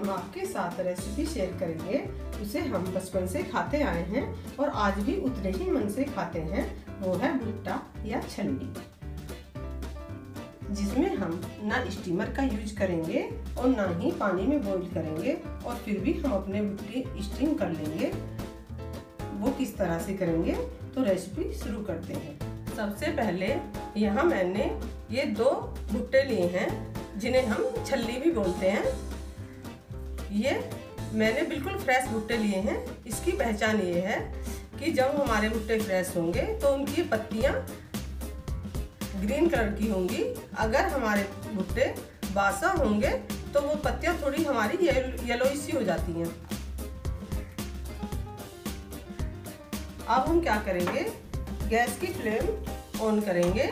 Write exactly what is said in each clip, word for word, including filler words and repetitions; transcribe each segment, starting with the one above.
हम आपके साथ रेसिपी शेयर करेंगे उसे हम बचपन से खाते आए हैं और आज भी उतने ही मन से खाते हैं। वो है भुट्टा या छल्ली, जिसमें हम ना स्टीमर का यूज करेंगे और ना ही पानी में बॉईल करेंगे और फिर भी हम अपने भुट्टे स्टीम कर लेंगे। वो किस तरह से करेंगे तो रेसिपी शुरू करते हैं। सबसे पहले यहाँ मैंने ये दो भुट्टे लिए हैं जिन्हें हम छल्ली भी बोलते हैं। ये मैंने बिल्कुल फ्रेश भुट्टे लिए हैं। इसकी पहचान ये है कि जब हमारे भुट्टे फ्रेश होंगे तो उनकी पत्तियां ग्रीन कलर की होंगी। अगर हमारे भुट्टे बासा होंगे तो वो पत्तियां थोड़ी हमारी येलोइश सी हो जाती हैं। अब हम क्या करेंगे, गैस की फ्लेम ऑन करेंगे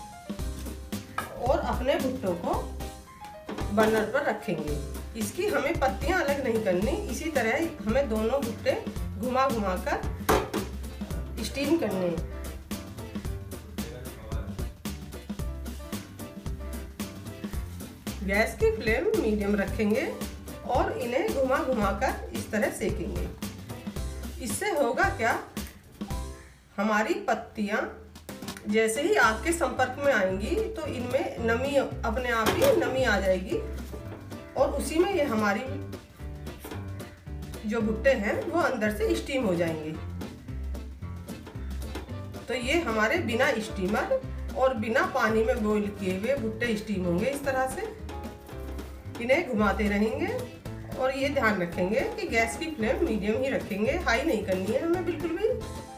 और अपने भुट्टों को बर्नर पर रखेंगे। इसकी हमें पत्तियां अलग नहीं करनी, इसी तरह हमें दोनों भुट्टे घुमा घुमा कर स्टीम करने। गैस की फ्लेम मीडियम रखेंगे और इन्हें घुमा घुमा कर इस तरह सेकेंगे। इससे होगा क्या, हमारी पत्तियां जैसे ही आग के संपर्क में आएंगी तो इनमें नमी अपने आप ही नमी आ जाएगी और उसी में ये हमारी जो भुट्टे हैं वो अंदर से स्टीम हो जाएंगे। तो ये हमारे बिना स्टीमर और बिना पानी में बॉईल किए हुए भुट्टे स्टीम होंगे। इस तरह से इन्हें घुमाते रहेंगे और ये ध्यान रखेंगे कि गैस की फ्लेम मीडियम ही रखेंगे, हाई नहीं करनी है हमें बिल्कुल भी।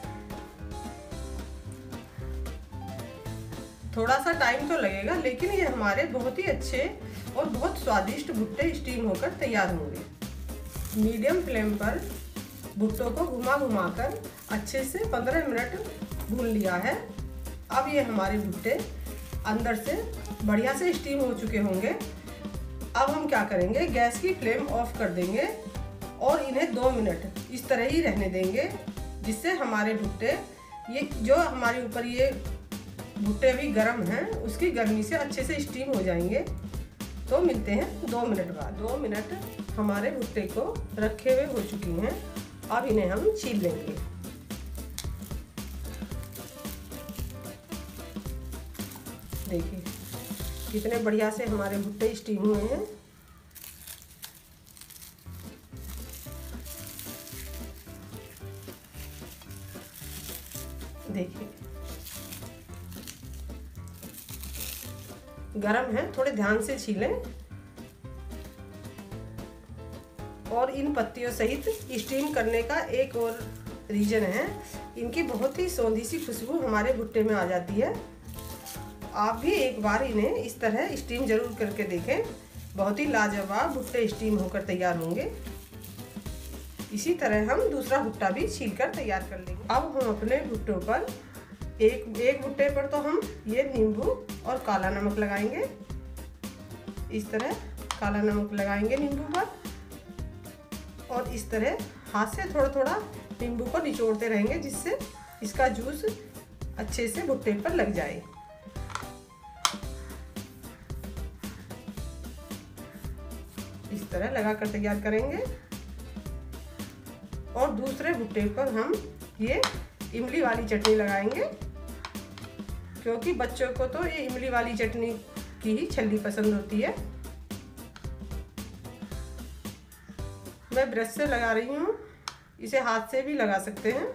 थोड़ा सा टाइम तो लगेगा लेकिन ये हमारे बहुत ही अच्छे और बहुत स्वादिष्ट भुट्टे स्टीम होकर तैयार होंगे। मीडियम फ्लेम पर भुट्टों को घुमा घुमा कर अच्छे से पंद्रह मिनट भून लिया है। अब ये हमारे भुट्टे अंदर से बढ़िया से स्टीम हो चुके होंगे। अब हम क्या करेंगे, गैस की फ्लेम ऑफ कर देंगे और इन्हें दो मिनट इस तरह ही रहने देंगे, जिससे हमारे भुट्टे ये जो हमारे ऊपर ये भुट्टे अभी गर्म हैं उसकी गर्मी से अच्छे से स्टीम हो जाएंगे। तो मिलते हैं दो मिनट बाद। दो मिनट हमारे भुट्टे को रखे हुए हो चुकी हैं। अब इन्हें हम छील लेंगे। देखिए कितने बढ़िया से हमारे भुट्टे स्टीम हुए हैं। देखिए गरम है, थोड़े ध्यान से छीलें और इन पत्तियों सहित स्टीम करने का एक और रीजन है, इनकी बहुत ही सौंधी सी खुशबू हमारे भुट्टे में आ जाती है। आप भी एक बार इन्हें इस तरह स्टीम जरूर करके देखें, बहुत ही लाजवाब भुट्टे स्टीम होकर तैयार होंगे। इसी तरह हम दूसरा भुट्टा भी छील कर तैयार कर लेंगे। अब हम अपने भुट्टों पर एक एक भुट्टे पर तो हम ये नींबू और काला नमक लगाएंगे। इस तरह काला नमक लगाएंगे नींबू पर और इस तरह हाथ से थोड़ा थोड़ा नींबू को निचोड़ते रहेंगे, जिससे इसका जूस अच्छे से भुट्टे पर लग जाए। इस तरह लगाकर तैयार करेंगे और दूसरे भुट्टे पर हम ये इमली वाली चटनी लगाएंगे, क्योंकि बच्चों को तो ये इमली वाली चटनी की ही छल्ली पसंद होती है। मैं ब्रश से लगा रही हूँ, इसे हाथ से भी लगा सकते हैं।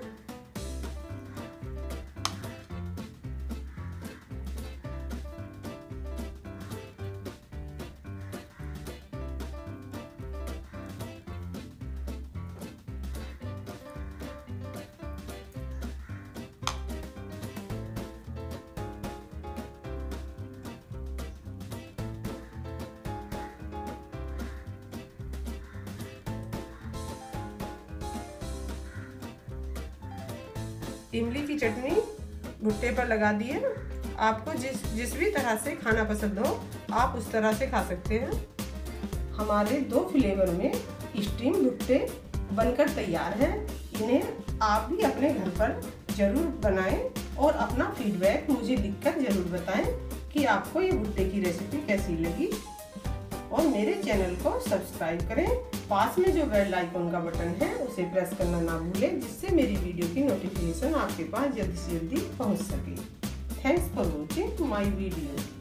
इमली की चटनी भुट्टे पर लगा दी है। आपको जिस जिस भी तरह से खाना पसंद हो आप उस तरह से खा सकते हैं। हमारे दो फ्लेवर में स्टीम भुट्टे बनकर तैयार हैं। इन्हें आप भी अपने घर पर ज़रूर बनाएं और अपना फीडबैक मुझे लिखकर ज़रूर बताएं कि आपको ये भुट्टे की रेसिपी कैसी लगी। और मेरे चैनल को सब्सक्राइब करें। पास में जो बेल आइकन का बटन है उसे प्रेस करना ना भूलें, जिससे मेरी वीडियो की नोटिफिकेशन आपके पास जल्दी से जल्दी पहुंच सके। Thanks for watching my video.